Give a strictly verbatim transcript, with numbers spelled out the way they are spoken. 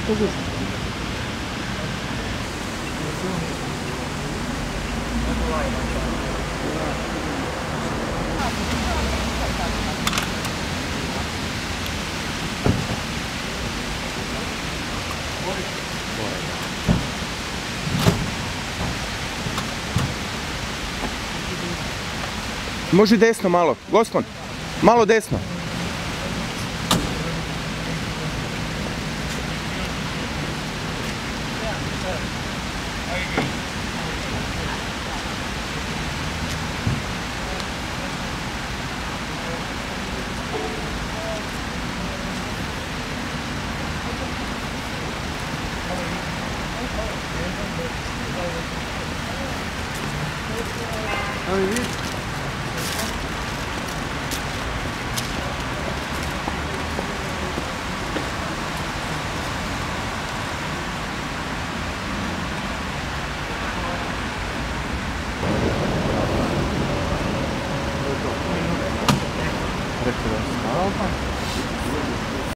poguš. Može desno malo, gospon, malo desno. How are you? Rekao da je stvarno.